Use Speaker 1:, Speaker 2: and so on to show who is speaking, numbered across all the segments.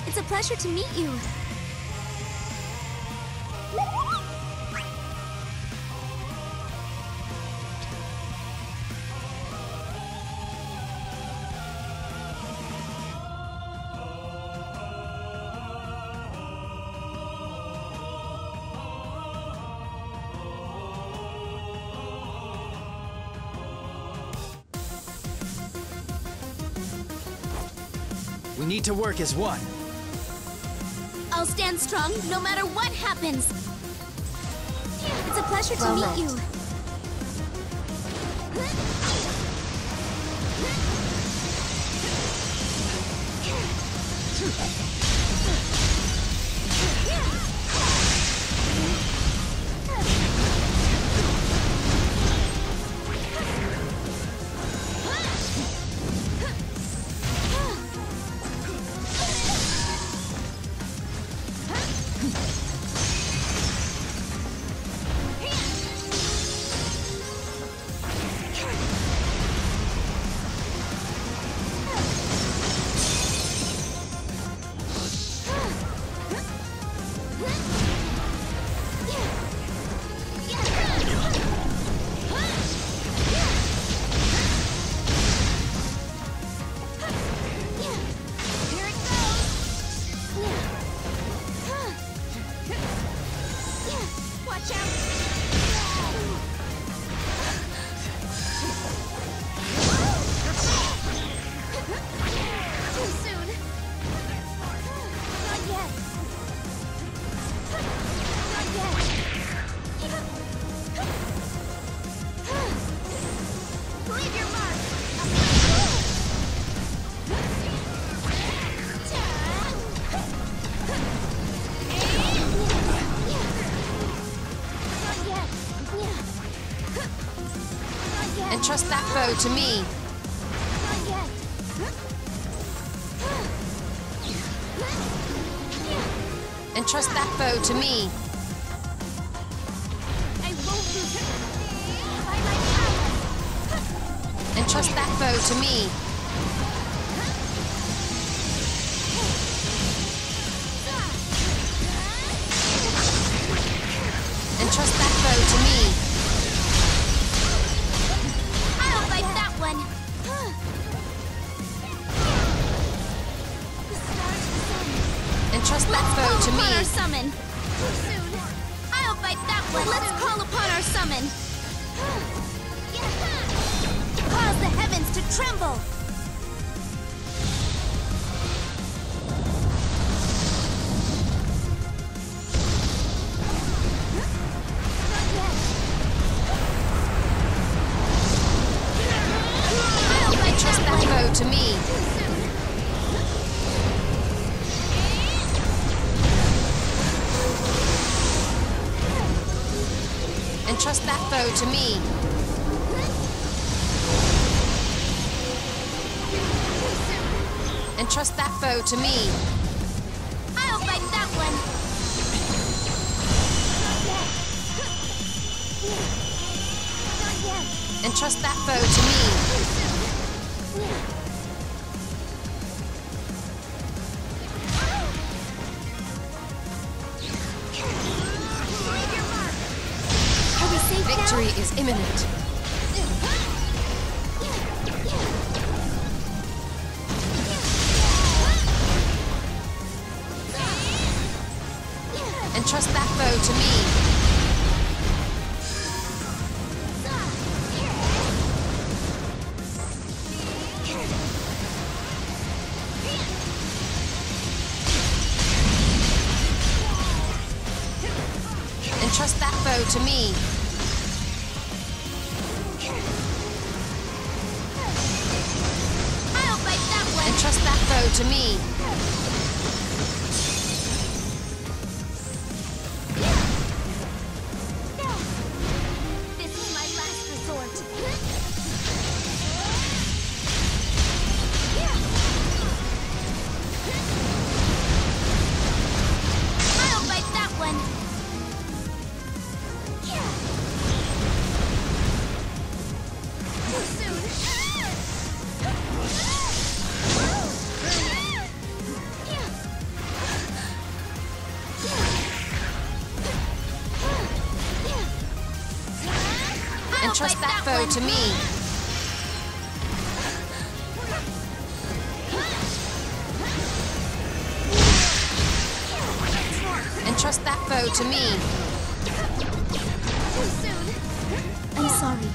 Speaker 1: It's a pleasure to meet you.
Speaker 2: We need to work as one.
Speaker 1: I'll stand strong no matter what happens. It's a pleasure to meet you.
Speaker 3: Entrust that foe to me. Entrust that foe to me.
Speaker 1: I won't lose it.
Speaker 3: Entrust that foe to me. Entrust that foe to me.
Speaker 1: I'll fight that one.
Speaker 3: Entrust that foe to
Speaker 1: Upon our
Speaker 3: me.
Speaker 1: summon. Too soon. I'll fight that one. Let's call upon our summon. Cause the heavens to tremble.
Speaker 3: Entrust that foe to me. Entrust that foe to me. Entrust that foe to me.
Speaker 1: I'll fight that one.
Speaker 3: Entrust that foe to me.
Speaker 1: Are we safe
Speaker 3: Victory
Speaker 1: now?
Speaker 3: is imminent. Entrust that foe to me. Entrust that foe to me.
Speaker 1: I'll fight that one.
Speaker 3: Entrust that foe to me.
Speaker 1: This is my last resort. I'll fight that one. Too soon.
Speaker 3: to me. Entrust that foe to me.
Speaker 1: Too soon. I'm sorry.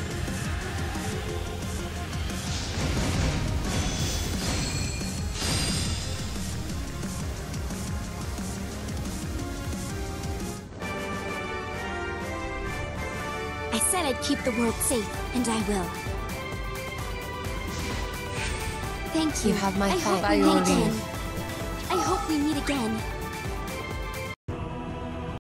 Speaker 1: I said I'd keep the world safe, and I will. Thank you.
Speaker 3: You have my
Speaker 1: I
Speaker 3: thanks.
Speaker 1: hope we meet again. I hope we meet again.